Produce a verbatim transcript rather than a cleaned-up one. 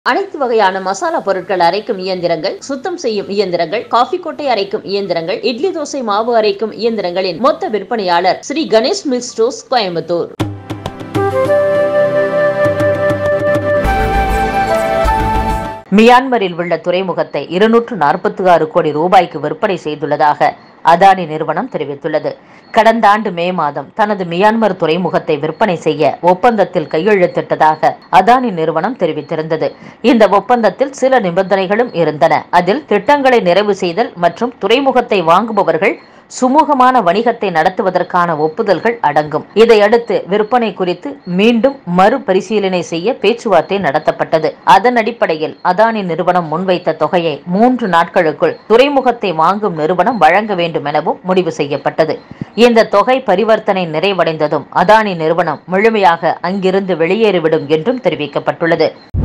அனைத்து வகையான மசாலா பொருட்கள் அரைக்கும் இயந்திரங்கள், சுத்தம் செய்யும் இயந்திரங்கள், காஃபி கொட்டை அரைக்கும் இயந்திரங்கள், இட்லி தோசை மாவு அரைக்கும் இயந்திரங்களின் மொத்த விற்பனையாளர் ஸ்ரீ கணேஷ் மில்க் ஸ்டோர்ஸ், கோயம்புத்தூர். மியான்மரில் உள்ள துறைமுகத்தை இருநூற்று நாற்பத்தி ஆறு கோடி ரூபாய்க்கு விற்பனை செய்துள்ளதாக அதானி நிறுவனம் தெரிவித்துள்ளது. கடந்த ஆண்டு மே மாதம் தனது மியான்மர் துறைமுகத்தை விற்பனை செய்ய ஒப்பந்தத்தில் கையெழுத்திட்டதாக அதானி நிறுவனம் தெரிவித்திருந்தது. இந்த ஒப்பந்தத்தில் சில நிபந்தனைகளும் இருந்தன. அதில் திட்டங்களை நிறைவு செய்தல் மற்றும் துறைமுகத்தை வாங்குபவர்கள் சுமூகமான வணிகத்தை நடத்துவதற்கான ஒப்புதல்கள் அடங்கும். இதையடுத்து விற்பனை குறித்து மீண்டும் மறுபரிசீலனை செய்ய பேச்சுவார்த்தை நடத்தப்பட்டது. அதன் அடிப்படையில் அதானி நிறுவனம் முன்வைத்த தொகையை மூன்று நாட்களுக்குள் துறைமுகத்தை வாங்கும் நிறுவனம் வழங்க வேண்டும் எனவும் முடிவு செய்யப்பட்டது. இந்த தொகை பரிவர்த்தனை நிறைவடைந்ததும் அதானி நிறுவனம் முழுமையாக அங்கிருந்து வெளியேறிவிடும் என்றும் தெரிவிக்கப்பட்டுள்ளது.